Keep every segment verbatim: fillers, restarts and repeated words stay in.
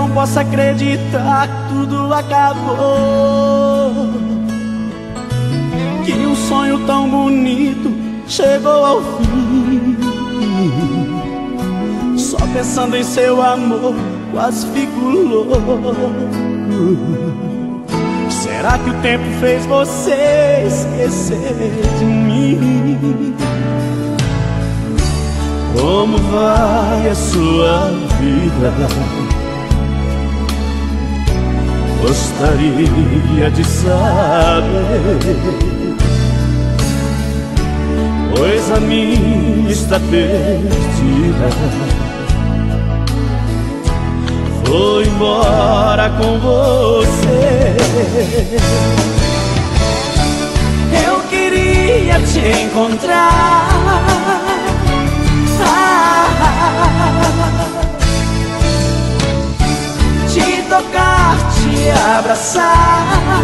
não posso acreditar que tudo acabou, que um sonho tão bonito chegou ao fim. Só pensando em seu amor quase fico louco. Será que o tempo fez você esquecer de mim? Como vai a sua vida? Gostaria de saber, pois a minha está perdida. Vou embora com você. Eu queria te encontrar, te tocar, te abraçar,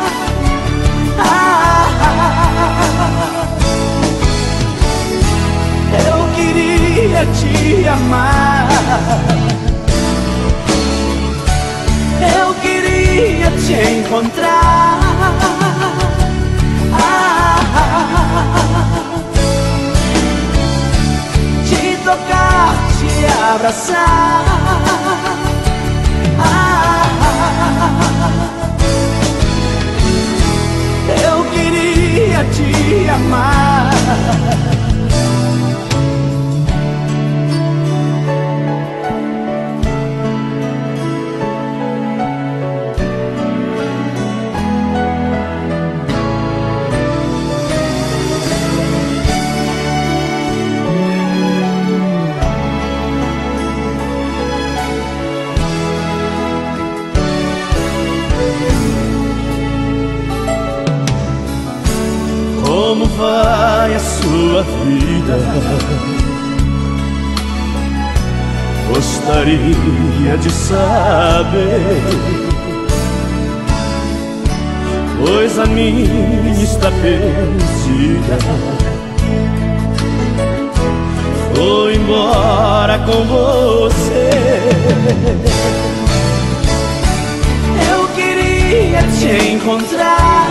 eu queria te amar, eu queria te encontrar, te tocar, te abraçar, eu queria te amar. Como vai a sua vida? Gostaria de saber, pois a minha está perdida. Vou embora com você. Eu queria te encontrar,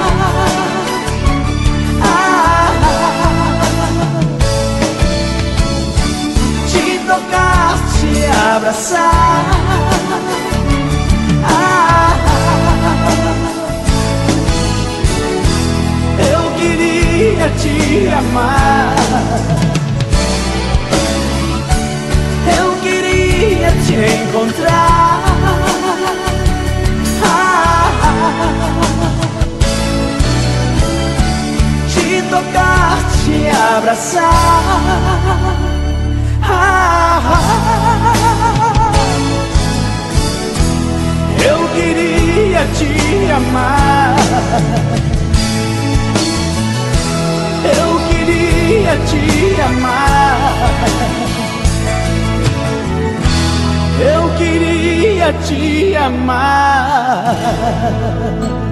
tocar, te abraçar, eu queria te amar, eu queria te encontrar, te tocar, te abraçar, eu queria te amar, eu queria te amar, eu queria te amar.